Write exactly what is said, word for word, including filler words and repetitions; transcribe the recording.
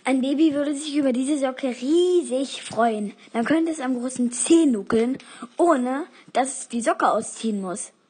Ein Baby würde sich über diese Socke riesig freuen. Man könnte es am großen Zeh nuckeln, ohne dass es die Socke ausziehen muss.